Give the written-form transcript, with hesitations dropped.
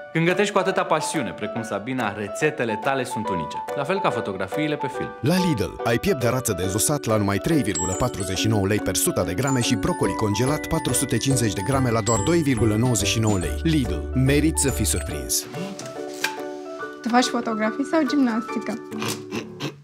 Când gătești cu atâta pasiune, precum Sabina, rețetele tale sunt unice. La fel ca fotografiile pe film. La Lidl, ai piept de rață de zosat la numai 3,49 lei per 100 de grame și brocoli congelat 450 de grame la doar 2,99 lei. Lidl, meriți să fii surprins! Tu faci fotografii sau gimnastică?